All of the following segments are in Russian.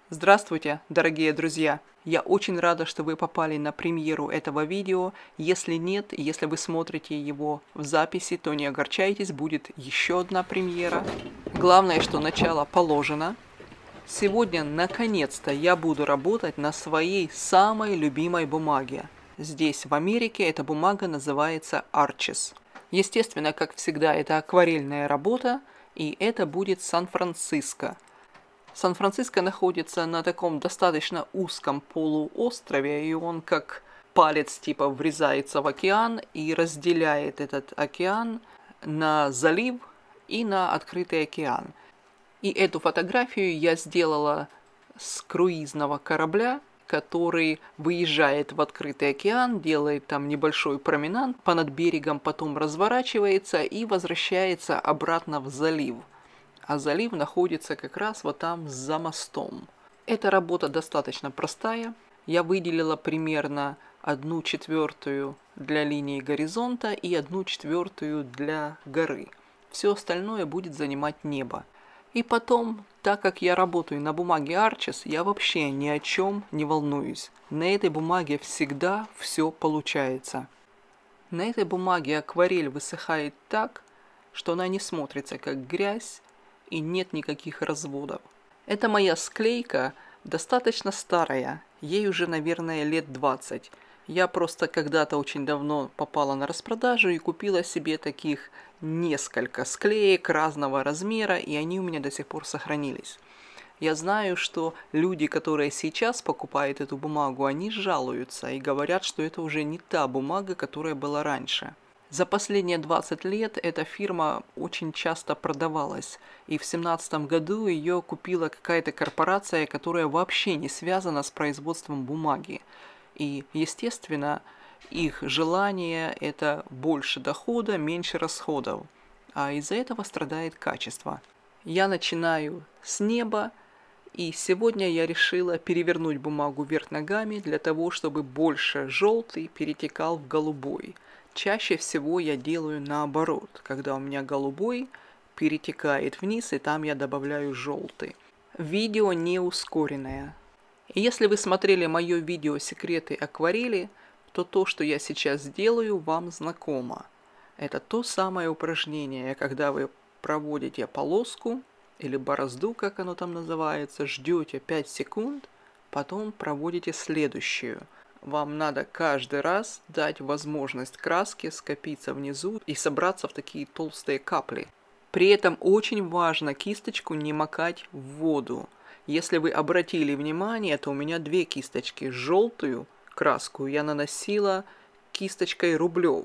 Здравствуйте, дорогие друзья! Я очень рада, что вы попали на премьеру этого видео. Если нет, если вы смотрите его в записи, то не огорчайтесь, будет еще одна премьера. Главное, что начало положено. Сегодня, наконец-то, я буду работать на своей самой любимой бумаге. Здесь, в Америке, эта бумага называется Arches. Естественно, как всегда, это акварельная работа, и это будет Сан-Франциско. Сан-Франциско находится на таком достаточно узком полуострове, и он как палец типа врезается в океан и разделяет этот океан на залив и на открытый океан. И эту фотографию я сделала с круизного корабля, который выезжает в открытый океан, делает там небольшой променад понад берегом, потом разворачивается и возвращается обратно в залив. А залив находится как раз вот там за мостом. Эта работа достаточно простая. Я выделила примерно 1/4 для линии горизонта и 1/4 для горы. Все остальное будет занимать небо. И потом, так как я работаю на бумаге Arches, я вообще ни о чем не волнуюсь. На этой бумаге всегда все получается. На этой бумаге акварель высыхает так, что она не смотрится как грязь, и нет никаких разводов. Эта моя склейка достаточно старая, ей уже, наверное, лет 20. Я просто когда-то очень давно попала на распродажу и купила себе таких несколько склеек разного размера, и они у меня до сих пор сохранились. Я знаю, что люди, которые сейчас покупают эту бумагу, они жалуются и говорят, что это уже не та бумага, которая была раньше. За последние 20 лет эта фирма очень часто продавалась, и в 2017 году ее купила какая-то корпорация, которая вообще не связана с производством бумаги. И, естественно, их желание – это больше дохода, меньше расходов, а из-за этого страдает качество. Я начинаю с неба, и сегодня я решила перевернуть бумагу вверх ногами для того, чтобы больше желтый перетекал в голубой. Чаще всего я делаю наоборот, когда у меня голубой перетекает вниз, и там я добавляю желтый. Видео не ускоренное. И если вы смотрели мое видео «Секреты акварели», то то, что я сейчас делаю, вам знакомо. Это то самое упражнение, когда вы проводите полоску или борозду, как оно там называется, ждете 5 секунд, потом проводите следующую. Вам надо каждый раз дать возможность краске скопиться внизу и собраться в такие толстые капли. При этом очень важно кисточку не макать в воду. Если вы обратили внимание, то у меня две кисточки. Желтую краску я наносила кисточкой Рублев,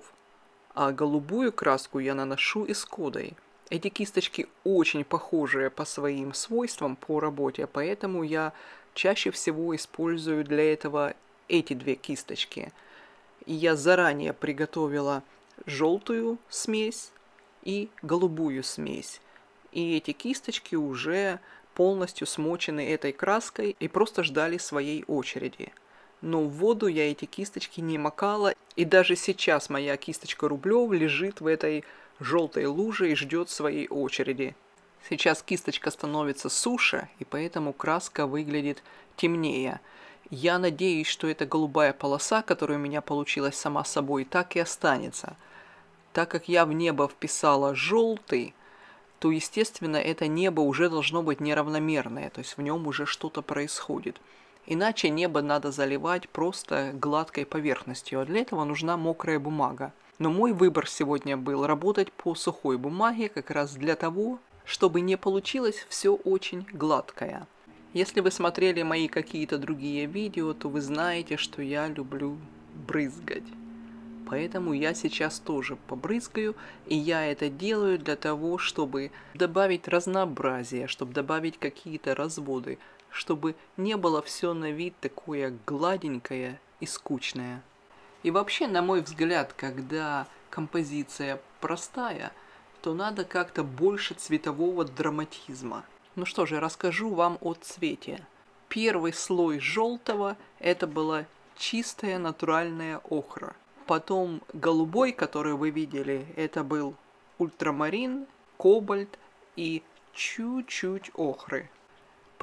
а голубую краску я наношу Эскодой. Эти кисточки очень похожие по своим свойствам по работе, поэтому я чаще всего использую для этого эти две кисточки. И я заранее приготовила желтую смесь и голубую смесь. И эти кисточки уже полностью смочены этой краской и просто ждали своей очереди. Но в воду я эти кисточки не макала, и даже сейчас моя кисточка Рублев лежит в этой желтой луже и ждет своей очереди. Сейчас кисточка становится суше, и поэтому краска выглядит темнее. Я надеюсь, что эта голубая полоса, которая у меня получилась сама собой, так и останется. Так как я в небо вписала желтый, то, естественно, это небо уже должно быть неравномерное, то есть в нем уже что-то происходит. Иначе небо надо заливать просто гладкой поверхностью, а для этого нужна мокрая бумага. Но мой выбор сегодня был работать по сухой бумаге как раз для того, чтобы не получилось все очень гладкое. Если вы смотрели мои какие-то другие видео, то вы знаете, что я люблю брызгать. Поэтому я сейчас тоже побрызгаю, и я это делаю для того, чтобы добавить разнообразие, чтобы добавить какие-то разводы, чтобы не было все на вид такое гладенькое и скучное. И вообще, на мой взгляд, когда композиция простая, то надо как-то больше цветового драматизма. Ну что же, расскажу вам о цвете. Первый слой желтого – это была чистая натуральная охра. Потом голубой, который вы видели, это был ультрамарин, кобальт и чуть-чуть охры.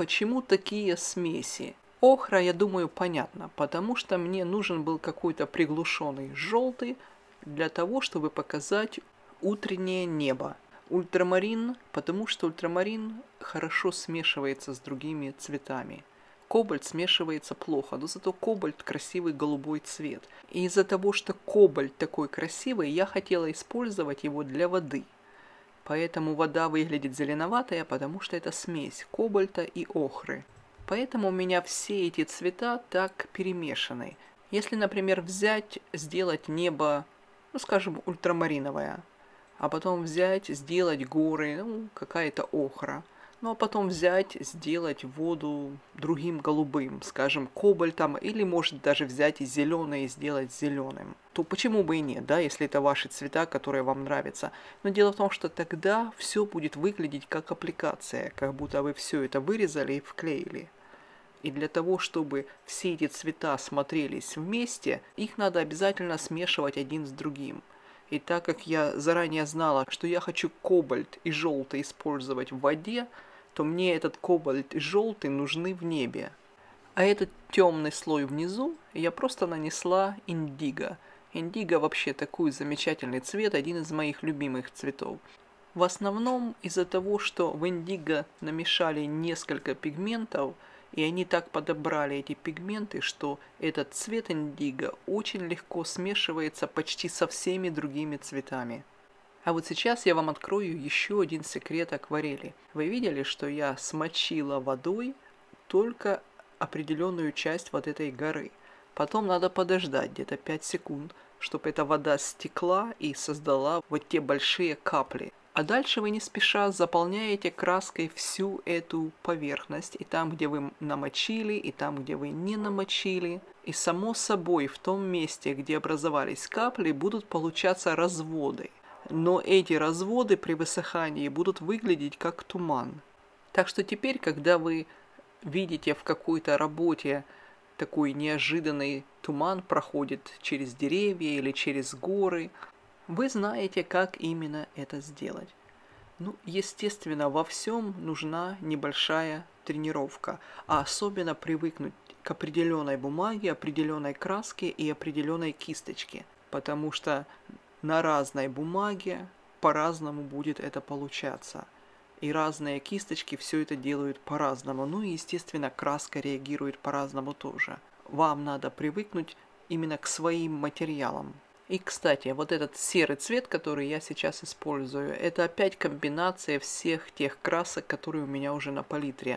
Почему такие смеси? Охра, я думаю, понятно, потому что мне нужен был какой-то приглушенный желтый для того, чтобы показать утреннее небо. Ультрамарин, потому что ультрамарин хорошо смешивается с другими цветами. Кобальт смешивается плохо, но зато кобальт красивый голубой цвет. И из-за того, что кобальт такой красивый, я хотела использовать его для воды. Поэтому вода выглядит зеленоватая, потому что это смесь кобальта и охры. Поэтому у меня все эти цвета так перемешаны. Если, например, взять, сделать небо, ну скажем, ультрамариновое, а потом взять, сделать горы, ну какая-то охра, ну а потом взять, сделать воду другим голубым, скажем, кобальтом, или может даже взять и зеленое и сделать зеленым, то почему бы и нет, да, если это ваши цвета, которые вам нравятся. Но дело в том, что тогда все будет выглядеть как аппликация, как будто вы все это вырезали и вклеили. И для того, чтобы все эти цвета смотрелись вместе, их надо обязательно смешивать один с другим. И так как я заранее знала, что я хочу кобальт и желтый использовать в воде, то мне этот кобальт и желтый нужны в небе. А этот темный слой внизу я просто нанесла индиго. Индиго вообще такой замечательный цвет, один из моих любимых цветов. В основном из-за того, что в индиго намешали несколько пигментов, и они так подобрали эти пигменты, что этот цвет индиго очень легко смешивается почти со всеми другими цветами. А вот сейчас я вам открою еще один секрет акварели. Вы видели, что я смочила водой только определенную часть вот этой горы. Потом надо подождать где-то 5 секунд, чтобы эта вода стекла и создала вот те большие капли. А дальше вы не спеша заполняете краской всю эту поверхность, и там, где вы намочили, и там, где вы не намочили. И само собой, в том месте, где образовались капли, будут получаться разводы. Но эти разводы при высыхании будут выглядеть как туман. Так что теперь, когда вы видите в какой-то работе такой неожиданный туман проходит через деревья или через горы, вы знаете, как именно это сделать. Ну, естественно, во всем нужна небольшая тренировка, а особенно привыкнуть к определенной бумаге, определенной краске и определенной кисточке, потому что на разной бумаге по-разному будет это получаться. И разные кисточки все это делают по-разному. Ну и, естественно, краска реагирует по-разному тоже. Вам надо привыкнуть именно к своим материалам. И, кстати, вот этот серый цвет, который я сейчас использую, это опять комбинация всех тех красок, которые у меня уже на палитре.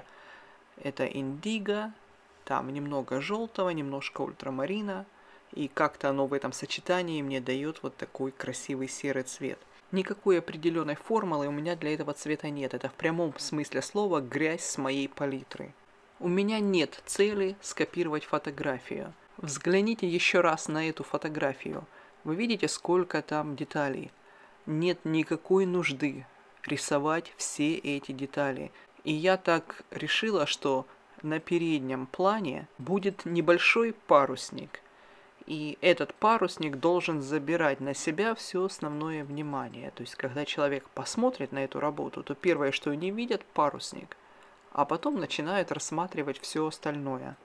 Это индиго, там немного желтого, немножко ультрамарина. И как-то оно в этом сочетании мне дает вот такой красивый серый цвет. Никакой определенной формулы у меня для этого цвета нет. Это в прямом смысле слова грязь с моей палитры. У меня нет цели скопировать фотографию. Взгляните еще раз на эту фотографию. Вы видите, сколько там деталей. Нет никакой нужды рисовать все эти детали. И я так решила, что на переднем плане будет небольшой парусник. И этот парусник должен забирать на себя все основное внимание. То есть, когда человек посмотрит на эту работу, то первое, что они видят, парусник. А потом начинают рассматривать все остальное.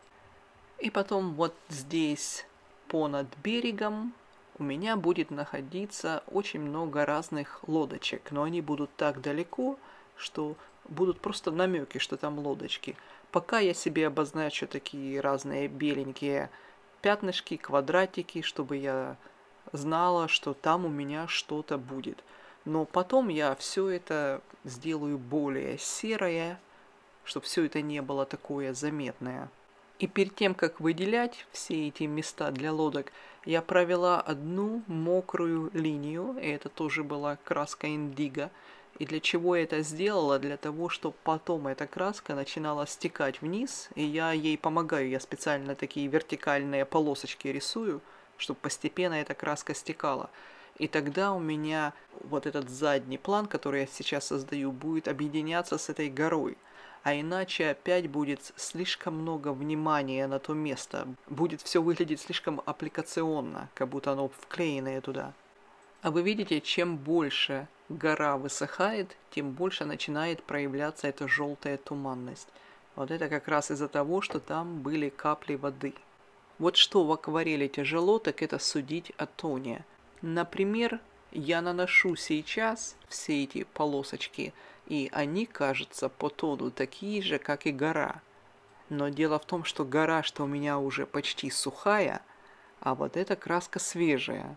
И потом вот здесь, понад берегом, у меня будет находиться очень много разных лодочек. Но они будут так далеко, что будут просто намеки, что там лодочки. Пока я себе обозначу такие разные беленькие пятнышки, квадратики, чтобы я знала, что там у меня что-то будет. Но потом я все это сделаю более серое, чтобы все это не было такое заметное. И перед тем, как выделять все эти места для лодок, я провела одну мокрую линию, и это тоже была краска индиго. И для чего я это сделала? Для того, чтобы потом эта краска начинала стекать вниз, и я ей помогаю. Я специально такие вертикальные полосочки рисую, чтобы постепенно эта краска стекала. И тогда у меня вот этот задний план, который я сейчас создаю, будет объединяться с этой горой. А иначе опять будет слишком много внимания на то место. Будет все выглядеть слишком аппликационно, как будто оно вклеенное туда. А вы видите, чем больше гора высыхает, тем больше начинает проявляться эта желтая туманность. Вот это как раз из-за того, что там были капли воды. Вот что в акварели тяжело, так это судить о тоне. Например, я наношу сейчас все эти полосочки, и они, кажется, по тону такие же, как и гора. Но дело в том, что гора, что у меня уже почти сухая, а вот эта краска свежая.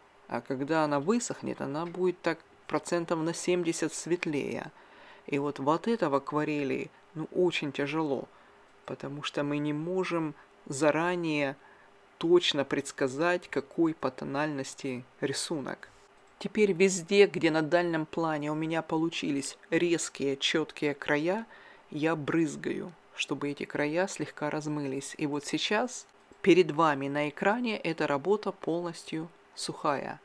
А когда она высохнет, она будет так процентов на 70 светлее. И вот это в акварели, очень тяжело, потому что мы не можем заранее точно предсказать, какой по тональности рисунок. Теперь везде, где на дальнем плане у меня получились резкие, четкие края, я брызгаю, чтобы эти края слегка размылись. И вот сейчас перед вами на экране эта работа полностью сухая.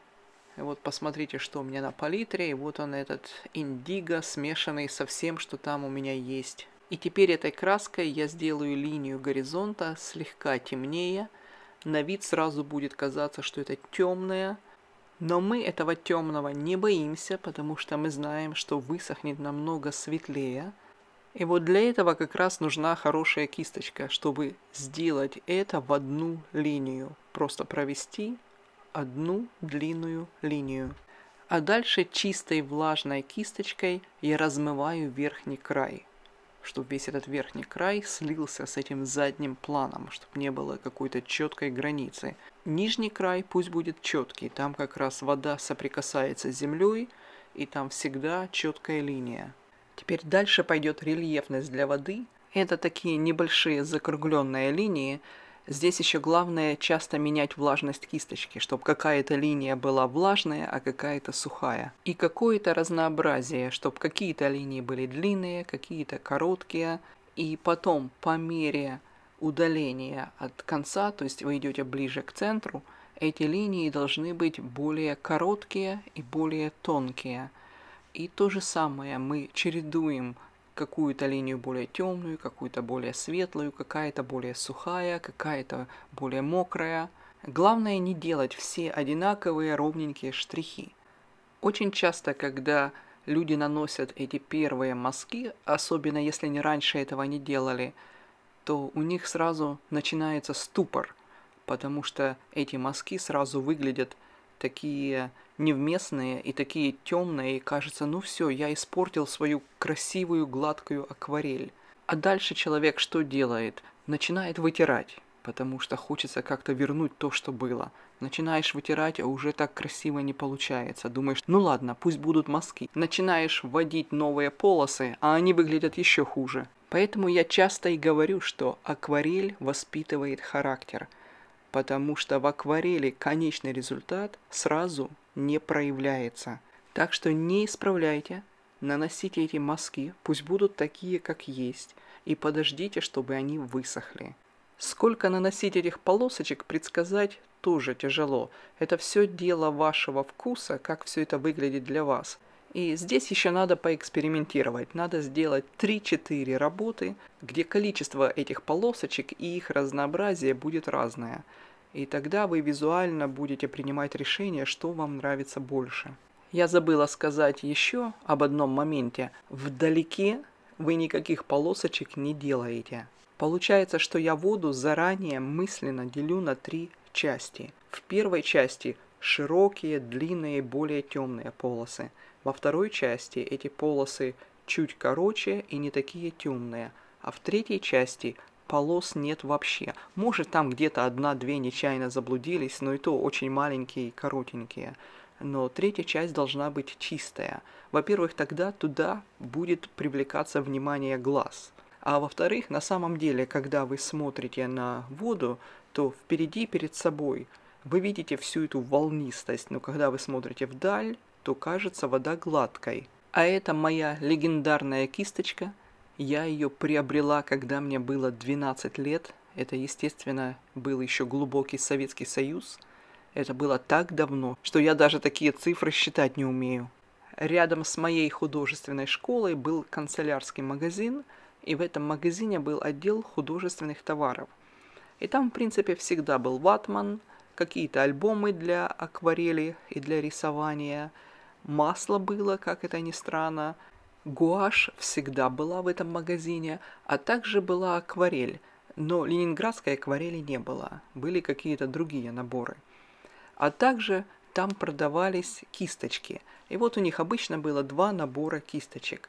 И вот посмотрите, что у меня на палитре. И вот он, этот индиго, смешанный со всем, что там у меня есть. И теперь этой краской я сделаю линию горизонта слегка темнее. На вид сразу будет казаться, что это темное. Но мы этого темного не боимся, потому что мы знаем, что высохнет намного светлее. И вот для этого как раз нужна хорошая кисточка, чтобы сделать это в одну линию. Просто провести одну длинную линию. А дальше чистой влажной кисточкой я размываю верхний край, чтобы весь этот верхний край слился с этим задним планом, чтобы не было какой-то четкой границы. Нижний край пусть будет четкий, там как раз вода соприкасается с землей, и там всегда четкая линия. Теперь дальше пойдет рельефность для воды. Это такие небольшие закругленные линии. Здесь еще главное часто менять влажность кисточки, чтобы какая-то линия была влажная, а какая-то сухая. И какое-то разнообразие, чтобы какие-то линии были длинные, какие-то короткие. И потом по мере удаления от конца, то есть вы идете ближе к центру, эти линии должны быть более короткие и более тонкие. И то же самое мы чередуем какую-то линию более темную, какую-то более светлую, какая-то более сухая, какая-то более мокрая. Главное не делать все одинаковые ровненькие штрихи. Очень часто, когда люди наносят эти первые мазки, особенно если они раньше этого не делали, то у них сразу начинается ступор, потому что эти мазки сразу выглядят такие невместные и такие темные, и кажется, ну все, я испортил свою красивую гладкую акварель. А дальше человек что делает? Начинает вытирать, потому что хочется как-то вернуть то, что было. Начинаешь вытирать, а уже так красиво не получается. Думаешь, ну ладно, пусть будут мазки. Начинаешь вводить новые полосы, а они выглядят еще хуже. Поэтому я часто и говорю, что акварель воспитывает характер. Потому что в акварели конечный результат сразу не проявляется. Так что не исправляйте, наносите эти мазки, пусть будут такие, как есть, и подождите, чтобы они высохли. Сколько наносить этих полосочек, предсказать тоже тяжело. Это все дело вашего вкуса, как все это выглядит для вас. И здесь еще надо поэкспериментировать. Надо сделать 3-4 работы, где количество этих полосочек и их разнообразие будет разное. И тогда вы визуально будете принимать решение, что вам нравится больше. Я забыла сказать еще об одном моменте. Вдалеке вы никаких полосочек не делаете. Получается, что я воду заранее мысленно делю на 3 части. В первой части широкие, длинные, более темные полосы. Во второй части эти полосы чуть короче и не такие темные. А в третьей части полос нет вообще. Может, там где-то 1-2 нечаянно заблудились, но и то очень маленькие и коротенькие. Но третья часть должна быть чистая. Во-первых, тогда туда будет привлекаться внимание глаз. А во-вторых, на самом деле, когда вы смотрите на воду, то впереди перед собой вы видите всю эту волнистость. Но когда вы смотрите вдаль, то кажется вода гладкой. А это моя легендарная кисточка. Я ее приобрела, когда мне было 12 лет. Это, естественно, был еще глубокий Советский Союз. Это было так давно, что я даже такие цифры считать не умею. Рядом с моей художественной школой был канцелярский магазин, и в этом магазине был отдел художественных товаров. И там, в принципе, всегда был ватман, какие-то альбомы для акварели и для рисования, масло было, как это ни странно, Гуашь всегда была в этом магазине, а также была акварель, но ленинградской акварели не было, были какие-то другие наборы. А также там продавались кисточки, и вот у них обычно было два набора кисточек,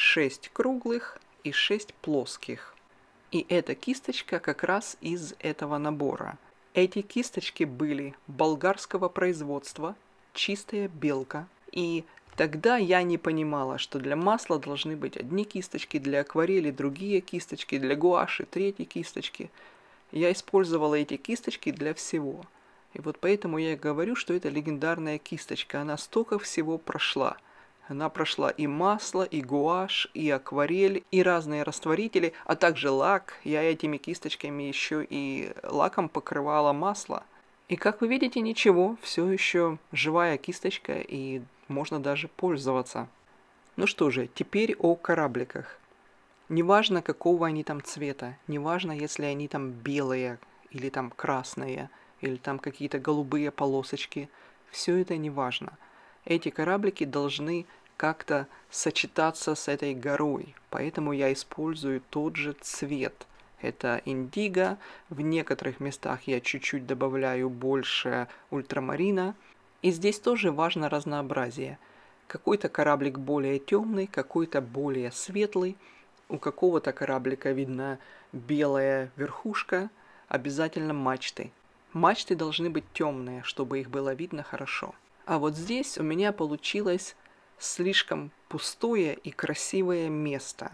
6 круглых и 6 плоских. И эта кисточка как раз из этого набора. Эти кисточки были болгарского производства, чистая белка. И тогда я не понимала, что для масла должны быть одни кисточки, для акварели другие кисточки, для гуаши третьи кисточки. Я использовала эти кисточки для всего. И вот поэтому я и говорю, что это легендарная кисточка. Она столько всего прошла. Она прошла и масло, и гуашь, и акварель, и разные растворители, а также лак. Я этими кисточками еще и лаком покрывала масло. И как вы видите, ничего, все еще живая кисточка, и можно даже пользоваться. Ну что же, теперь о корабликах. Неважно, какого они там цвета, неважно, если они там белые, или там красные, или там какие-то голубые полосочки, все это не важно. Эти кораблики должны как-то сочетаться с этой горой, поэтому я использую тот же цвет. Это индиго, в некоторых местах я чуть-чуть добавляю больше ультрамарина. И здесь тоже важно разнообразие. Какой-то кораблик более темный, какой-то более светлый. У какого-то кораблика видна белая верхушка, обязательно мачты. Мачты должны быть темные, чтобы их было видно хорошо. А вот здесь у меня получилось слишком пустое и красивое место.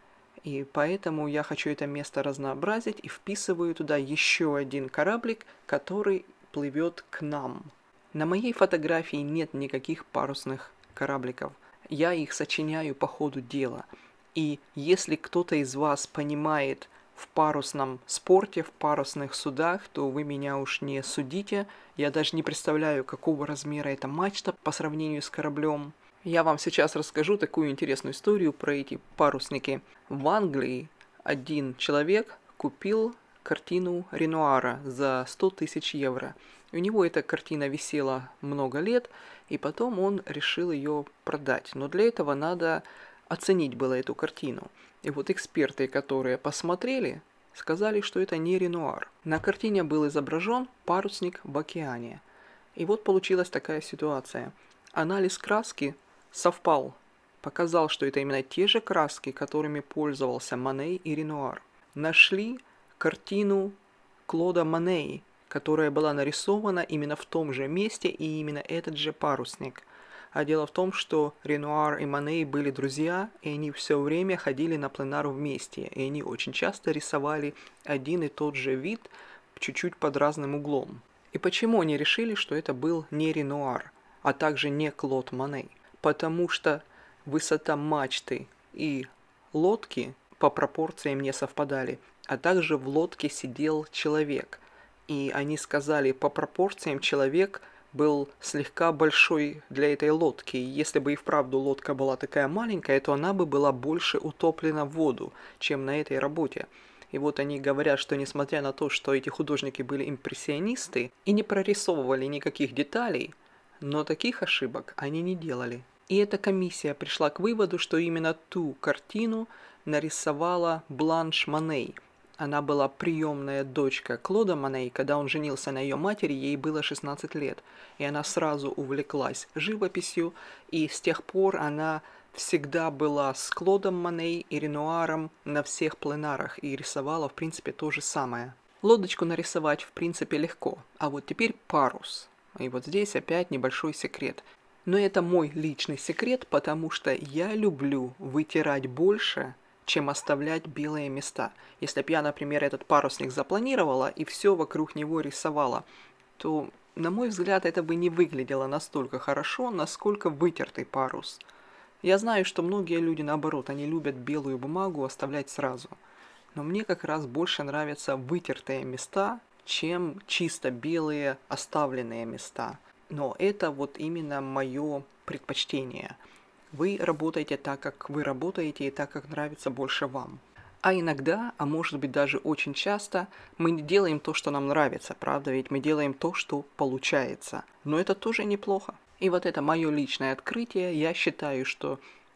И поэтому я хочу это место разнообразить и вписываю туда еще один кораблик, который плывет к нам. На моей фотографии нет никаких парусных корабликов. Я их сочиняю по ходу дела. И если кто-то из вас понимает в парусном спорте, в парусных судах, то вы меня уж не судите. Я даже не представляю, какого размера эта мачта по сравнению с кораблем. Я вам сейчас расскажу такую интересную историю про эти парусники. В Англии один человек купил картину Ренуара за 100 тысяч евро. У него эта картина висела много лет, и потом он решил ее продать. Но для этого надо оценить было эту картину. И вот эксперты, которые посмотрели, сказали, что это не Ренуар. На картине был изображен парусник в океане. И вот получилась такая ситуация. Анализ краски совпал, показал, что это именно те же краски, которыми пользовался Мане и Ренуар. Нашли картину Клода Мане, которая была нарисована именно в том же месте и именно этот же парусник. А дело в том, что Ренуар и Мане были друзья, и они все время ходили на пленар вместе, и они очень часто рисовали один и тот же вид, чуть-чуть под разным углом. И почему они решили, что это был не Ренуар, а также не Клод Мане? Потому что высота мачты и лодки по пропорциям не совпадали, а также в лодке сидел человек. И они сказали, по пропорциям человек был слегка большой для этой лодки. И если бы и вправду лодка была такая маленькая, то она бы была больше утоплена в воду, чем на этой работе. И вот они говорят, что несмотря на то, что эти художники были импрессионисты и не прорисовывали никаких деталей, но таких ошибок они не делали. И эта комиссия пришла к выводу, что именно ту картину нарисовала Бланш Мане. Она была приемная дочка Клода Мане, и когда он женился на ее матери, ей было 16 лет. И она сразу увлеклась живописью, и с тех пор она всегда была с Клодом Мане и Ренуаром на всех пленарах и рисовала, в принципе, то же самое. Лодочку нарисовать, в принципе, легко, а вот теперь парус. И вот здесь опять небольшой секрет. Но это мой личный секрет, потому что я люблю вытирать больше, чем оставлять белые места. Если бы я, например, этот парусник запланировала и все вокруг него рисовала, то, на мой взгляд, это бы не выглядело настолько хорошо, насколько вытертый парус. Я знаю, что многие люди, наоборот, они любят белую бумагу оставлять сразу. Но мне как раз больше нравятся вытертые места, чем чисто белые оставленные места. Но это вот именно мое предпочтение. Вы работаете так, как вы работаете, и так, как нравится больше вам. А иногда, а может быть даже очень часто, мы не делаем то, что нам нравится, правда? Ведь мы делаем то, что получается. Но это тоже неплохо. И вот это мое личное открытие. Я считаю, что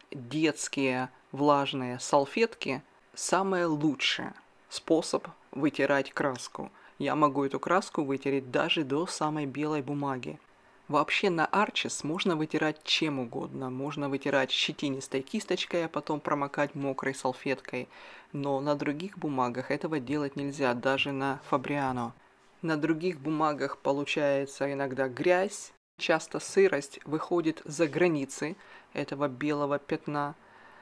детские влажные салфетки самый лучший способ вытирать краску. Я могу эту краску вытереть даже до самой белой бумаги. Вообще на Arches можно вытирать чем угодно. Можно вытирать щетинистой кисточкой, а потом промокать мокрой салфеткой. Но на других бумагах этого делать нельзя, даже на Fabriano. На других бумагах получается иногда грязь. Часто сырость выходит за границы этого белого пятна.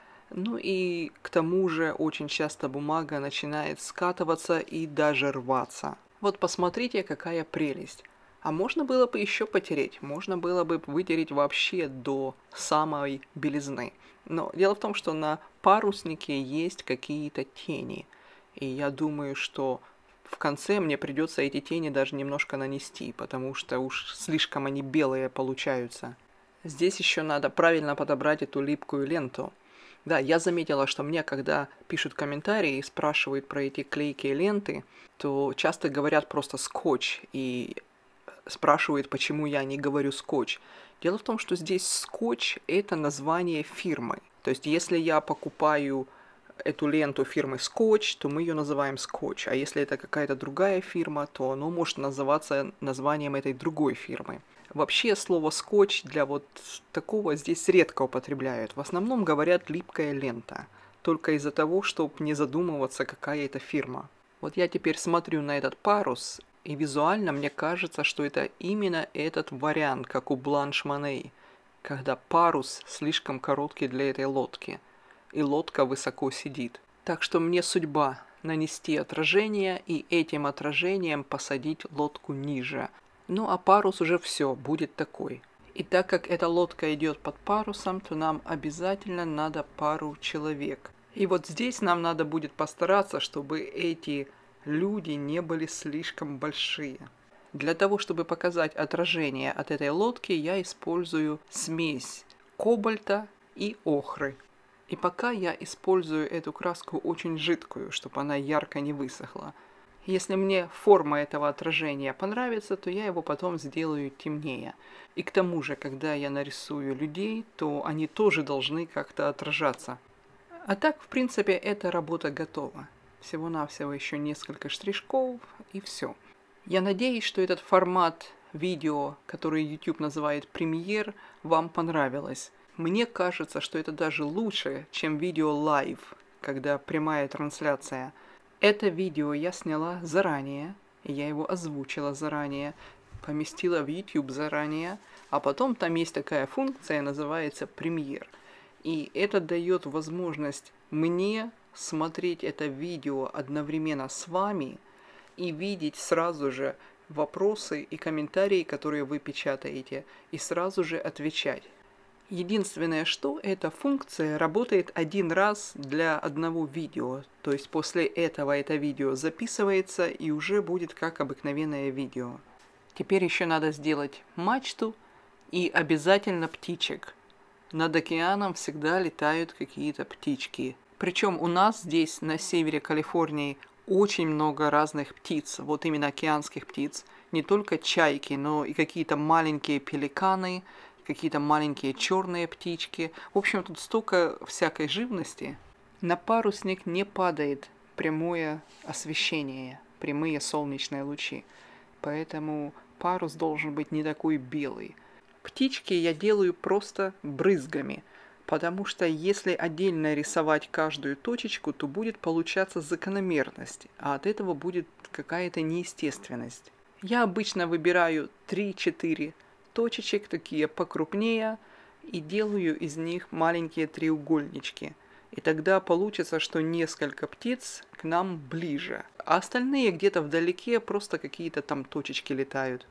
Ну и к тому же очень часто бумага начинает скатываться и даже рваться. Вот посмотрите, какая прелесть. А можно было бы еще потереть, можно было бы вытереть вообще до самой белизны. Но дело в том, что на паруснике есть какие-то тени. И я думаю, что в конце мне придется эти тени даже немножко нанести, потому что уж слишком они белые получаются. Здесь еще надо правильно подобрать эту липкую ленту. Да, я заметила, что мне, когда пишут комментарии и спрашивают про эти клейкие ленты, то часто говорят просто скотч и спрашивают, почему я не говорю скотч. Дело в том, что здесь скотч – это название фирмы. То есть, если я покупаю эту ленту фирмы Скотч, то мы ее называем Скотч. А если это какая-то другая фирма, то оно может называться названием этой другой фирмы. Вообще слово скотч для вот такого здесь редко употребляют. В основном говорят липкая лента. Только из-за того, чтобы не задумываться, какая это фирма. Вот я теперь смотрю на этот парус, и визуально мне кажется, что это именно этот вариант, как у Бланш Моней, когда парус слишком короткий для этой лодки, и лодка высоко сидит. Так что мне судьба нанести отражение и этим отражением посадить лодку ниже. Ну а парус уже все, будет такой. И так как эта лодка идет под парусом, то нам обязательно надо пару человек. И вот здесь нам надо будет постараться, чтобы эти люди не были слишком большие. Для того, чтобы показать отражение от этой лодки, я использую смесь кобальта и охры. И пока я использую эту краску очень жидкую, чтобы она ярко не высохла. Если мне форма этого отражения понравится, то я его потом сделаю темнее. И к тому же, когда я нарисую людей, то они тоже должны как-то отражаться. А так, в принципе, эта работа готова. Всего-навсего еще несколько штришков и все. Я надеюсь, что этот формат видео, который YouTube называет премьер, вам понравилось. Мне кажется, что это даже лучше, чем видео live, когда прямая трансляция. Это видео я сняла заранее, я его озвучила заранее, поместила в YouTube заранее, а потом там есть такая функция, называется премьер. И это дает возможность мне смотреть это видео одновременно с вами и видеть сразу же вопросы и комментарии, которые вы печатаете, и сразу же отвечать. Единственное, что эта функция работает один раз для одного видео, то есть после этого это видео записывается и уже будет как обыкновенное видео. Теперь еще надо сделать мачту и обязательно птичек. Над океаном всегда летают какие-то птички. Причем у нас здесь на севере Калифорнии очень много разных птиц, вот именно океанских птиц. Не только чайки, но и какие-то маленькие пеликаны, какие-то маленькие черные птички. В общем, тут столько всякой живности. На парусник не падает прямое освещение, прямые солнечные лучи. Поэтому парус должен быть не такой белый. Птички я делаю просто брызгами, потому что если отдельно рисовать каждую точечку, то будет получаться закономерность, а от этого будет какая-то неестественность. Я обычно выбираю 3-4 точечек, такие покрупнее, и делаю из них маленькие треугольнички. И тогда получится, что несколько птиц к нам ближе, а остальные где-то вдалеке просто какие-то там точечки летают.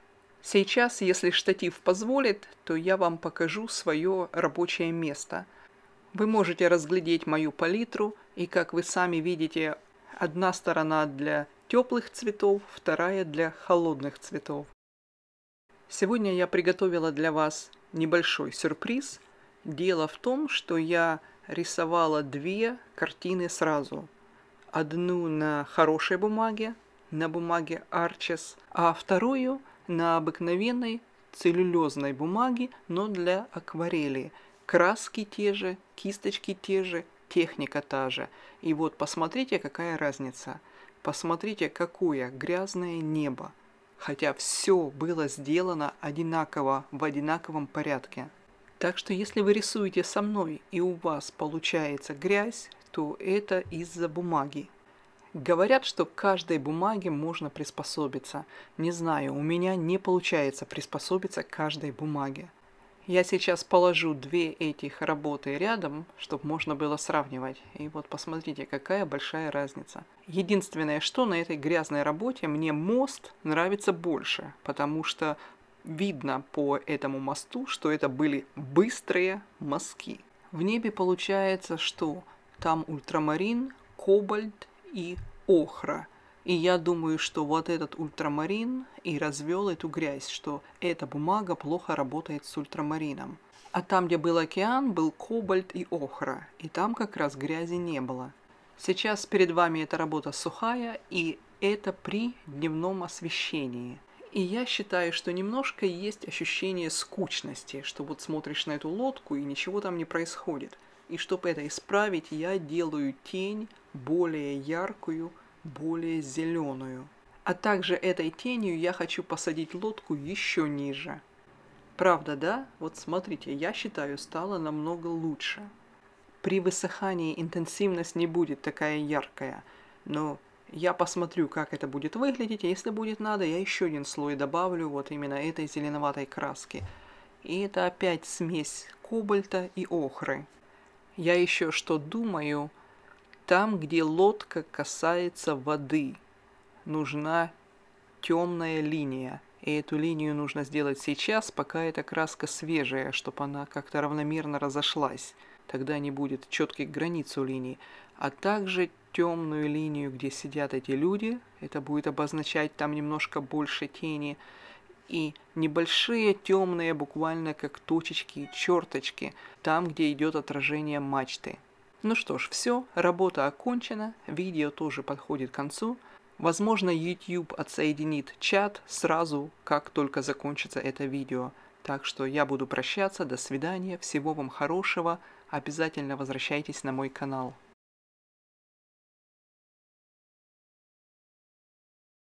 Сейчас, если штатив позволит, то я вам покажу свое рабочее место. Вы можете разглядеть мою палитру, и как вы сами видите, одна сторона для теплых цветов, вторая для холодных цветов. Сегодня я приготовила для вас небольшой сюрприз. Дело в том, что я рисовала две картины сразу. Одну на хорошей бумаге, на бумаге Arches, а вторую на обыкновенной целлюлезной бумаге, но для акварели. Краски те же, кисточки те же, техника та же. И вот посмотрите, какая разница. Посмотрите, какое грязное небо. Хотя все было сделано одинаково, в одинаковом порядке. Так что если вы рисуете со мной и у вас получается грязь, то это из-за бумаги. Говорят, что к каждой бумаге можно приспособиться. Не знаю, у меня не получается приспособиться к каждой бумаге. Я сейчас положу две этих работы рядом, чтобы можно было сравнивать. И вот посмотрите, какая большая разница. Единственное, что на этой грязной работе мне мост нравится больше, потому что видно по этому мосту, что это были быстрые мазки. В небе получается, что там ультрамарин, кобальт и охра. И я думаю, что вот этот ультрамарин и развел эту грязь, что эта бумага плохо работает с ультрамарином. А там, где был океан, был кобальт и охра, и там как раз грязи не было. Сейчас перед вами эта работа сухая, и это при дневном освещении. И я считаю, что немножко есть ощущение скучности, что вот смотришь на эту лодку и ничего там не происходит. И чтобы это исправить, я делаю тень более яркую, более зеленую. А также этой тенью я хочу посадить лодку еще ниже. Правда, да? Вот смотрите, я считаю, стало намного лучше. При высыхании интенсивность не будет такая яркая, но я посмотрю, как это будет выглядеть, и если будет надо, я еще один слой добавлю вот именно этой зеленоватой краски. И это опять смесь кобальта и охры. Я еще что думаю, там, где лодка касается воды, нужна темная линия. И эту линию нужно сделать сейчас, пока эта краска свежая, чтобы она как-то равномерно разошлась. Тогда не будет четких границ у линии. А также темную линию, где сидят эти люди, это будет обозначать там немножко больше тени. И небольшие темные, буквально как точечки и черточки, там, где идет отражение мачты. Ну что ж, все, работа окончена, видео тоже подходит к концу. Возможно, YouTube отсоединит чат сразу, как только закончится это видео. Так что я буду прощаться, до свидания, всего вам хорошего, обязательно возвращайтесь на мой канал.